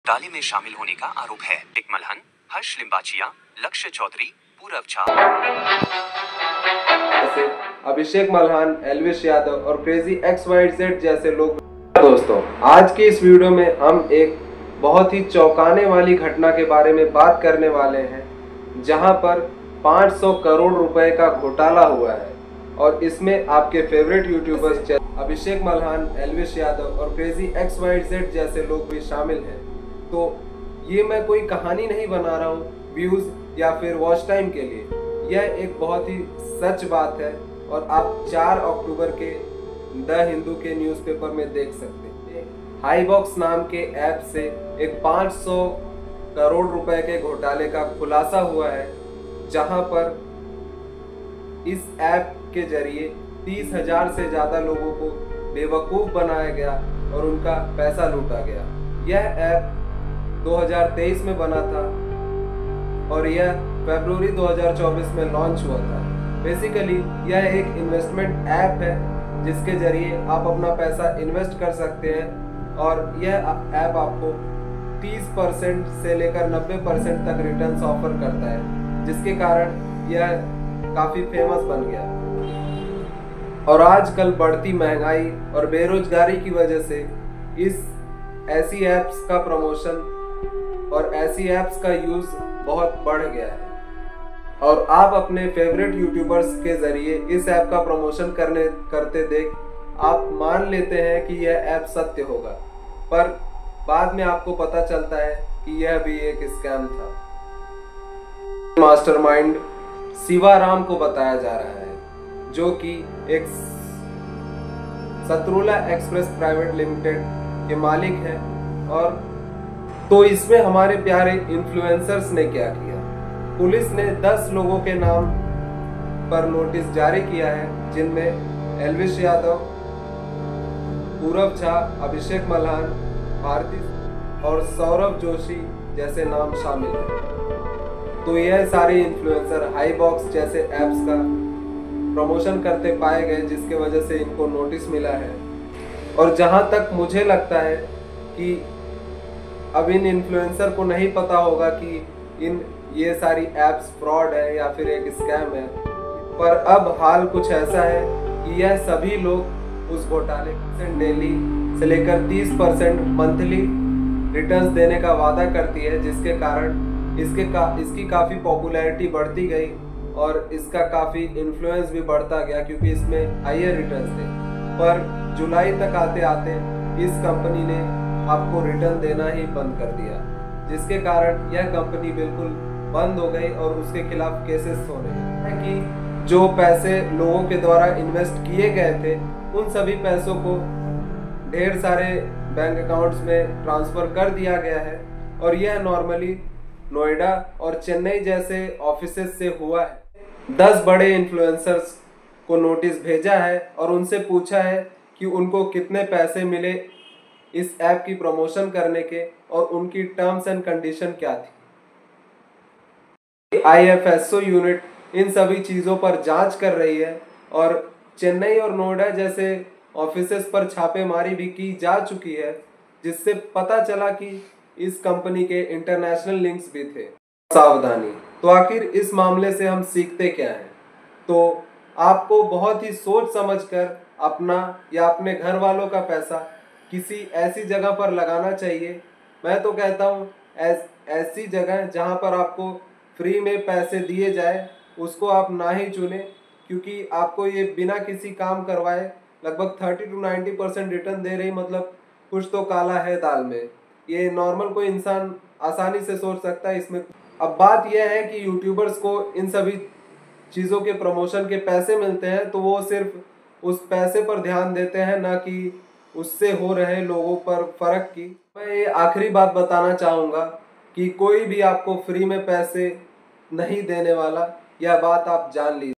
घोटाले में शामिल होने का आरोप है। टिकमलहन, हर्ष लिम्बाचिया, लक्ष्य चौधरी, पूरब झा, अभिषेक मल्हान, एल्विश यादव और क्रेजी XYZ जैसे लोग। दोस्तों, आज की इस वीडियो में हम एक बहुत ही चौंकाने वाली घटना के बारे में बात करने वाले हैं, जहां पर 500 करोड़ रुपए का घोटाला हुआ है और इसमें आपके फेवरेट यूट्यूबर्स अभिषेक मल्हान, एल्विश यादव और क्रेजी XYZ जैसे लोग भी शामिल हैं। तो ये मैं कोई कहानी नहीं बना रहा हूँ व्यूज या फिर वॉच टाइम के लिए, यह एक बहुत ही सच बात है और आप 4 अक्टूबर के द हिंदू के न्यूज़पेपर में देख सकते हैं। हाईबॉक्स नाम के ऐप से एक 500 करोड़ रुपए के घोटाले का खुलासा हुआ है, जहां पर इस ऐप के जरिए 30,000 से ज़्यादा लोगों को बेवकूफ़ बनाया गया और उनका पैसा लूटा गया। यह ऐप 2023 में बना था और यह फरवरी 2024 में लॉन्च हुआ था। बेसिकली यह एक इन्वेस्टमेंट ऐप है जिसके जरिए आप अपना पैसा इन्वेस्ट कर सकते हैं और यह ऐप आपको 30% से लेकर 90% तक रिटर्न्स ऑफर करता है, जिसके कारण यह काफ़ी फेमस बन गया। और आजकल बढ़ती महंगाई और बेरोजगारी की वजह से ऐसी ऐप्स का प्रमोशन और ऐसी ऐप्स का यूज़ बहुत बढ़ गया है और आप अपने फेवरेट यूट्यूबर्स के जरिए इस ऐप का प्रमोशन करते देख आप मान लेते हैं कि यह ऐप सत्य होगा, पर बाद में आपको पता चलता है कि यह भी एक स्कैम था। मास्टरमाइंड शिवाराम को बताया जा रहा है, जो कि एक सतरुला एक्सप्रेस प्राइवेट लिमिटेड के मालिक हैं। और तो इसमें हमारे प्यारे इन्फ्लुएंसर्स ने क्या किया, पुलिस ने 10 लोगों के नाम पर नोटिस जारी किया है, जिनमें एल्विश यादव, पूरब झा, अभिषेक मल्हान, भारती और सौरभ जोशी जैसे नाम शामिल हैं। तो यह सारे इन्फ्लुएंसर हाईबॉक्स जैसे ऐप्स का प्रमोशन करते पाए गए, जिसके वजह से इनको नोटिस मिला है। और जहां तक मुझे लगता है कि अब इन इन्फ्लुएंसर को नहीं पता होगा कि ये सारी ऐप्स फ्रॉड है या फिर एक स्कैम है, पर अब हाल कुछ ऐसा है कि यह सभी लोग उस घोटाले से डेली से लेकर 30% मंथली रिटर्न्स देने का वादा करती है, जिसके कारण इसकी काफ़ी पॉपुलैरिटी बढ़ती गई और इसका काफ़ी इन्फ्लुएंस भी बढ़ता गया, क्योंकि इसमें हायर रिटर्न्स थे। पर जुलाई तक आते आते इस कंपनी ने आपको रिटर्न देना ही बंद कर दिया, जिसके कारण यह कंपनी बिल्कुल बंद हो गई और उसके खिलाफ केसेस हो रहे हैं कि जो पैसे लोगों के द्वारा इन्वेस्ट किए गए थे उन सभी पैसों को ढेर सारे बैंक अकाउंट्स में ट्रांसफ़र कर दिया गया है। और यह नॉर्मली नोएडा और चेन्नई जैसे ऑफिसेस से हुआ है। 10 बड़े इन्फ्लुएंसर्स को नोटिस भेजा है और उनसे पूछा है कि उनको कितने पैसे मिले इस ऐप की प्रमोशन करने के और उनकी टर्म्स एंड कंडीशन क्या थी। IFSO यूनिट इन सभी चीज़ों पर जांच कर रही है और चेन्नई और नोएडा जैसे ऑफिसेस पर छापेमारी भी की जा चुकी है, जिससे पता चला कि इस कंपनी के इंटरनेशनल लिंक्स भी थे। सावधानी। तो आखिर इस मामले से हम सीखते क्या हैं? तो आपको बहुत ही सोच समझकर अपना या अपने घर वालों का पैसा किसी ऐसी जगह पर लगाना चाहिए। मैं तो कहता हूँ ऐसी जगह जहाँ पर आपको फ्री में पैसे दिए जाए उसको आप ना ही चुने, क्योंकि आपको ये बिना किसी काम करवाए लगभग 30 to 90% रिटर्न दे रही, मतलब कुछ तो काला है दाल में। ये नॉर्मल कोई इंसान आसानी से सोच सकता है इसमें। अब बात यह है कि यूट्यूबर्स को इन सभी चीज़ों के प्रमोशन के पैसे मिलते हैं, तो वो सिर्फ उस पैसे पर ध्यान देते हैं, ना कि उससे हो रहे लोगों पर फ़र्क की। मैं ये आखिरी बात बताना चाहूँगा कि कोई भी आपको फ्री में पैसे नहीं देने वाला, यह बात आप जान लीजिए।